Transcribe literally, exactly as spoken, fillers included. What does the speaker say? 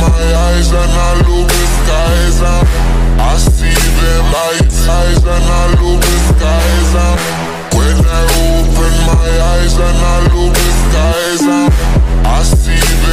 my eyes and I look the skies out. I see them lights, eyes and I look the skies out. When I open my eyes and I look the skies out, I see them